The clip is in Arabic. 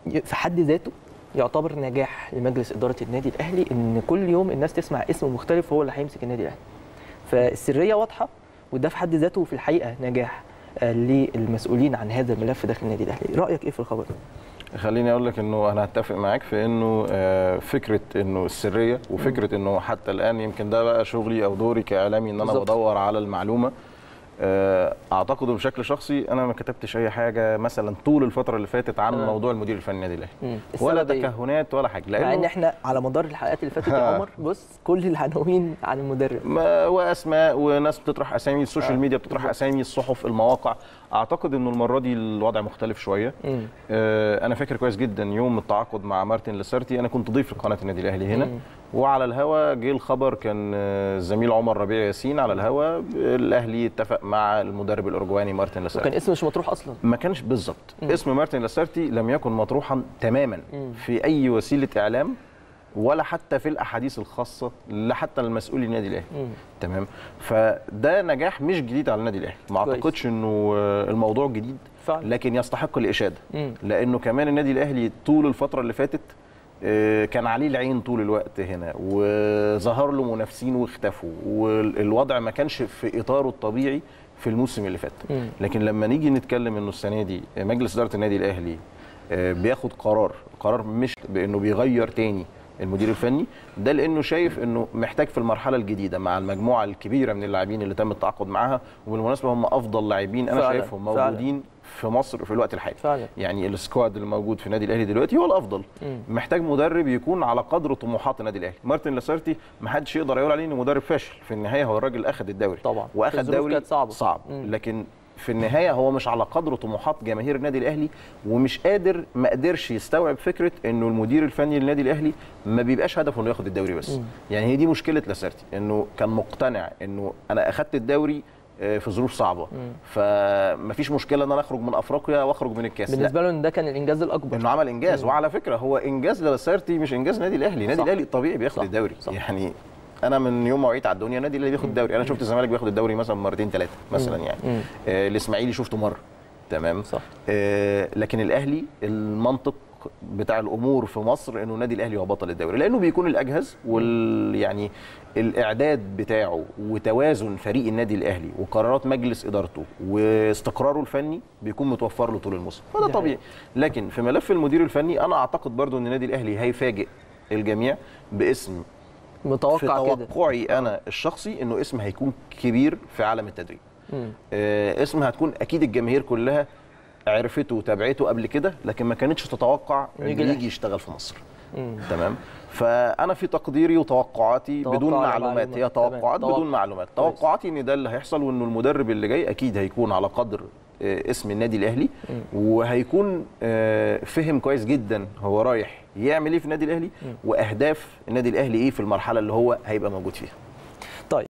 في حد ذاته يعتبر نجاح لمجلس اداره النادي الاهلي ان كل يوم الناس تسمع اسم مختلف هو اللي هيمسك النادي الاهلي. فالسريه واضحه، وده في حد ذاته في الحقيقه نجاح للمسؤولين عن هذا الملف داخل النادي الاهلي. رايك ايه في الخبر ده؟ خليني اقول لك انه انا هتفق معاك في انه فكره انه السريه وفكره انه حتى الان يمكن ده بقى شغلي او دوري كاعلامي ان انا بدور على المعلومه. اعتقد بشكل شخصي انا ما كتبتش اي حاجه مثلا طول الفتره اللي فاتت عن موضوع المدير الفني للنادي الاهلي ولا تكهنات ولا حاجه، لانه مع ان احنا على مدار الحلقات اللي فاتت يا عمر بص كل العناوين عن المدرب واسماء وناس بتطرح اسامي، السوشيال ميديا بتطرح اسامي، الصحف، المواقع. اعتقد انه المره دي الوضع مختلف شويه. انا فاكر كويس جدا يوم التعاقد مع مارتن لاسارتي، انا كنت ضيف لقناه النادي الاهلي هنا وعلى الهوا جه الخبر، كان الزميل عمر ربيع ياسين على الهوا الاهلي اتفق مع المدرب الاورجواني مارتن لاسارتي. وكان اسمه مش مطروح اصلا، ما كانش بالظبط اسم مارتن لاسارتي لم يكن مطروحا تماما في اي وسيله اعلام ولا حتى في الاحاديث الخاصه لا حتى المسؤول النادي الاهلي. تمام، فده نجاح مش جديد على النادي الاهلي، ما اعتقدش انه الموضوع جديد فعلا. لكن يستحق الاشاده لانه كمان النادي الاهلي طول الفتره اللي فاتت كان عليه العين طول الوقت هنا وظهر له منافسين واختفوا والوضع ما كانش في اطاره الطبيعي في الموسم اللي فات. لكن لما نيجي نتكلم انه السنه دي مجلس اداره النادي الاهلي بياخد قرار مش بانه بيغير تاني المدير الفني، ده لانه شايف انه محتاج في المرحله الجديده مع المجموعه الكبيره من اللاعبين اللي تم التعاقد معاها، وبالمناسبه هم افضل لاعبين انا شايفهم موجودين في مصر في الوقت الحالي فعلا. يعني السكواد اللي موجود في النادي الاهلي دلوقتي هو الافضل. محتاج مدرب يكون على قدر طموحات النادي الاهلي. مارتن لاسارتي ما حدش يقدر يقول عليه انه مدرب فاشل، في النهايه هو الراجل اخذ الدوري طبعا واخذ دوري صعب لكن في النهايه هو مش على قدر طموحات جماهير النادي الاهلي، ومش ما قدرش يستوعب فكره انه المدير الفني للنادي الاهلي ما بيبقاش هدفه انه ياخد الدوري بس. يعني هي دي مشكله لاسارتي، انه كان مقتنع انه انا اخذت الدوري في ظروف صعبه فمفيش مشكله ان انا اخرج من افريقيا واخرج من الكاس. بالنسبه له ان ده كان الانجاز الاكبر، انه عمل انجاز. وعلى فكره هو انجاز لاسارتي مش انجاز النادي الاهلي. النادي الاهلي طبيعي بياخد الدوري صح. يعني انا من يوم ما وعيت على الدنيا النادي اللي بياخد الدوري، انا شفت الزمالك بياخد الدوري مثلا مرتين ثلاثه مثلا يعني الاسماعيلي شفته مره تمام صح. لكن الاهلي المنطق بتاع الامور في مصر انه النادي الاهلي هو بطل الدوري لانه بيكون الاجهز يعني الاعداد بتاعه وتوازن فريق النادي الاهلي وقرارات مجلس ادارته واستقراره الفني بيكون متوفر له طول الموسم، فده طبيعي. لكن في ملف المدير الفني انا اعتقد برضو ان النادي الاهلي هيفاجئ الجميع باسم متوقع في توقعي انا الشخصي انه اسم هيكون كبير في عالم التدريب. اسم هتكون اكيد الجماهير كلها عرفته وتابعته قبل كده لكن ما كانتش تتوقع انه يجي يشتغل في مصر. تمام، فانا في تقديري وتوقعاتي بدون معلومات، هي توقعات بدون معلومات. توقعاتي ان ده اللي هيحصل وانه المدرب اللي جاي اكيد هيكون على قدر اسم النادي الاهلي وهيكون فهم كويس جدا هو رايح يعمل ايه في النادي الاهلي واهداف النادي الاهلي ايه في المرحله اللي هو هيبقى موجود فيها.